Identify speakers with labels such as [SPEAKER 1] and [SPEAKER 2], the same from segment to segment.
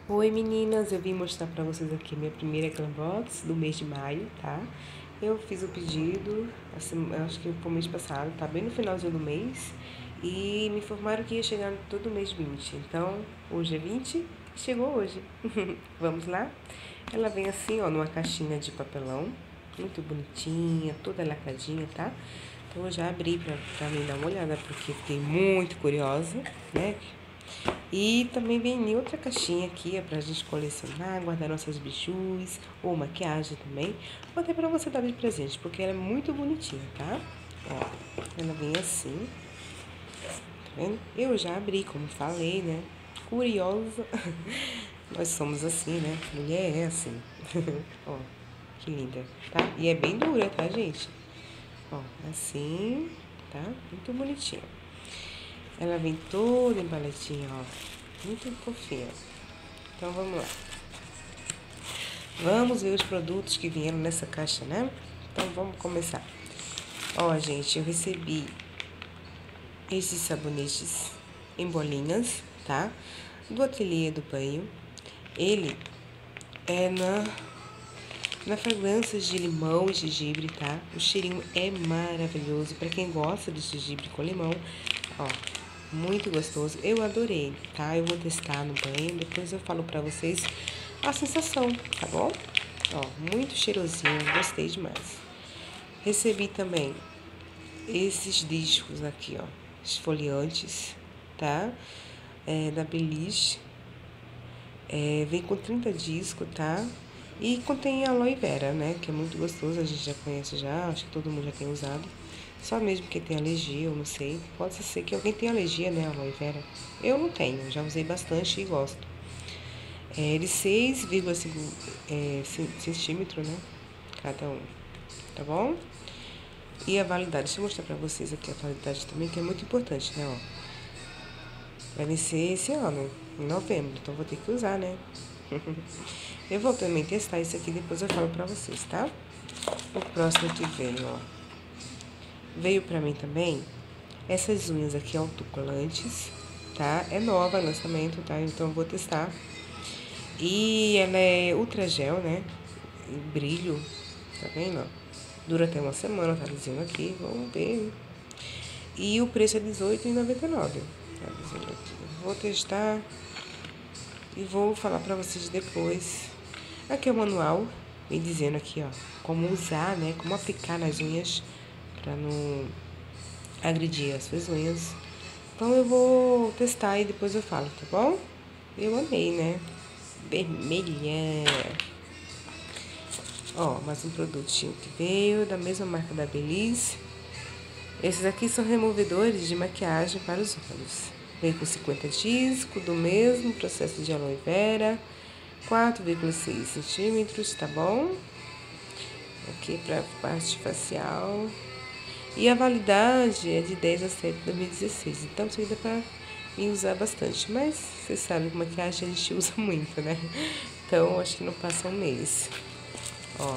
[SPEAKER 1] Oi meninas, eu vim mostrar pra vocês aqui minha primeira Glam Box do mês de maio, tá? Eu fiz o pedido, assim, eu acho que foi mês passado, tá bem no finalzinho do mês. E me informaram que ia chegar todo mês 20. Então, hoje é 20, chegou hoje. Vamos lá? Ela vem assim, ó, numa caixinha de papelão, muito bonitinha, toda lacradinha, tá? Então eu já abri pra mim dar uma olhada, porque fiquei muito curiosa, né? E também vem em outra caixinha aqui, é pra gente colecionar, guardar nossas bijus ou maquiagem também. Vou até pra você dar de presente, porque ela é muito bonitinha, tá? Ó, ela vem assim, tá vendo? Eu já abri, como falei, né? Curiosa. Nós somos assim, né? Mulher é assim. Ó, que linda, tá? E é bem dura, tá, gente? Ó, assim, tá? Muito bonitinha. Ela vem toda embaladinha, ó. Muito fofinha. Então vamos lá. Vamos ver os produtos que vieram nessa caixa, né? Então vamos começar. Ó, gente, eu recebi esses sabonetes em bolinhas, tá? Do Ateliê do Banho. Ele é na fragrância de limão e gengibre, tá? O cheirinho é maravilhoso. Pra quem gosta de gengibre com limão, ó, muito gostoso. Eu adorei, tá? Eu vou testar no banho, depois eu falo pra vocês a sensação, tá bom? Ó, muito cheirosinho, gostei demais. Recebi também esses discos aqui, ó, esfoliantes, tá? Da Belize. Vem com 30 discos, tá? E contém aloe vera, né? Que é muito gostoso, a gente já conhece já, acho que todo mundo já tem usado. Só mesmo quem tem alergia, eu não sei. Pode ser que alguém tenha alergia, né, aloe vera. Eu não tenho, já usei bastante e gosto. De 6,5 centímetros, né? Cada um, tá bom? E a validade, deixa eu mostrar pra vocês aqui a validade também, que é muito importante, né, ó. Vai vencer esse ano, em novembro, então vou ter que usar, né? Eu vou também testar isso aqui, depois eu falo pra vocês, tá? O próximo que veio, ó. Veio pra mim também essas unhas aqui autocolantes, tá? É nova, lançamento, tá? Então eu vou testar. E ela é ultra gel, né? E brilho, tá vendo, ó? Dura até uma semana, tá dizendo aqui, vamos ver. E o preço é R$18,99. Tá dizendo aqui. Vou testar e vou falar pra vocês depois. Aqui é o manual, me dizendo aqui, ó, como usar, né? Como aplicar nas unhas pra não agredir as suas unhas. Então eu vou testar e depois eu falo, tá bom? Eu amei, né? Vermelha. Ó, mais um produtinho que veio da mesma marca da Belize. Esses aqui são removedores de maquiagem para os olhos. Vem com 50 discos, do mesmo processo de aloe vera, 4,6 centímetros, tá bom? Aqui para parte facial. E a validade é de 10 a 7 de 2016. Então, isso aí dá pra me usar bastante. Mas, vocês sabem que maquiagem a gente usa muito, né? Então, acho que não passa um mês. Ó.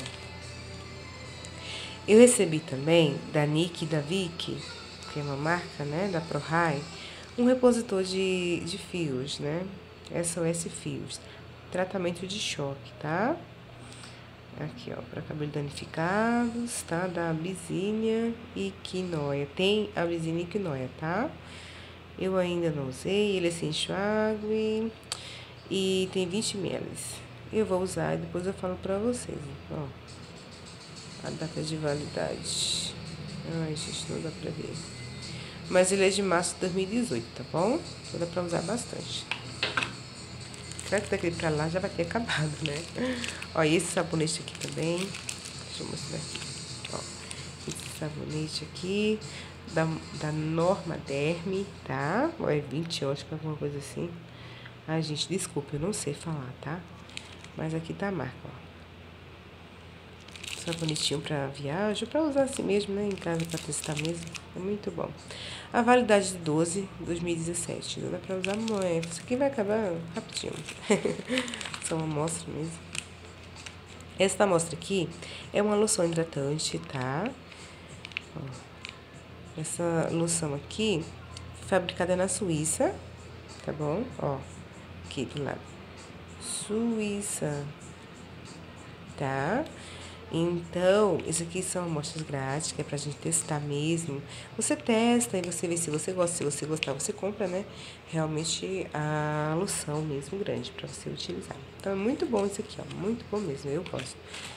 [SPEAKER 1] Eu recebi também da Nick e da Vicky, que é uma marca, né? Da ProHai, um repositor de fios, né? SOS Fios. Tratamento de choque, tá? Aqui, ó, para cabelo danificados, tá? Da Abyssinia e Quinoia. Tem a Abyssinia e Quinoia, tá? Eu ainda não usei, ele é sem enxágue e tem 20 ml. Eu vou usar e depois eu falo pra vocês, ó. A data de validade. Ai, gente, não dá pra ver. Mas ele é de março de 2018, tá bom? Então dá pra usar bastante. Será que daqui pra lá já vai ter acabado, né? Ó, e esse sabonete aqui também. Deixa eu mostrar aqui. Ó, esse sabonete aqui da Norma Derme, tá? Ó, é 20, eu acho que é alguma coisa assim. Ai, gente, desculpa, eu não sei falar, tá? Mas aqui tá a marca, ó. Sabonetinho pra viagem, pra usar assim mesmo, né? Em casa, pra testar mesmo. É muito bom. A validade de 2017. Não dá pra usar muito. Isso aqui vai acabar rapidinho. Só uma amostra mesmo. Essa amostra aqui é uma loção hidratante, tá? Ó. Essa loção aqui, fabricada na Suíça, tá bom? Ó, aqui do lado. Suíça, tá? Então, isso aqui são amostras grátis, que é pra gente testar mesmo. Você testa e você vê se você gosta. Se você gostar, você compra, né? Realmente a loção mesmo grande pra você utilizar. Então, é muito bom isso aqui, ó. Muito bom mesmo, eu gosto.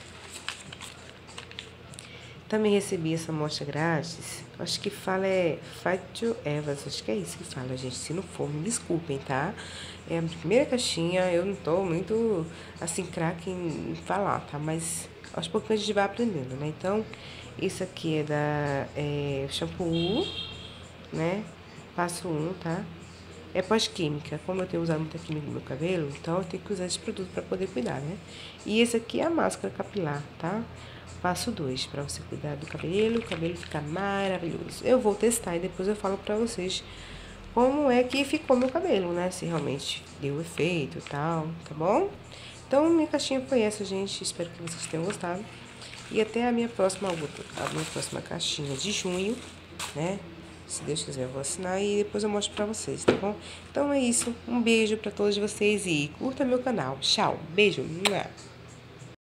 [SPEAKER 1] Também recebi essa amostra grátis. Acho que fala Fátio Evas. Acho que é isso que fala, gente. Se não for, me desculpem, tá? É a primeira caixinha. Eu não tô muito, assim, craque em falar, tá? Mas aos poucos a gente vai aprendendo, né? Então, isso aqui é da shampoo, né? Passo 1, tá? É pós-química. Como eu tenho usado muita química no meu cabelo, então eu tenho que usar esse produto para poder cuidar, né? E esse aqui é a máscara capilar, tá? Passo 2, para você cuidar do cabelo, o cabelo fica maravilhoso. Eu vou testar e depois eu falo pra vocês como é que ficou meu cabelo, né? Se realmente deu efeito e tal, tá bom? Então, minha caixinha foi essa, gente. Espero que vocês tenham gostado. E até a minha próxima caixinha de junho, né? Se Deus quiser, eu vou assinar e depois eu mostro pra vocês, tá bom? Então é isso. Um beijo pra todos vocês e curta meu canal. Tchau. Beijo.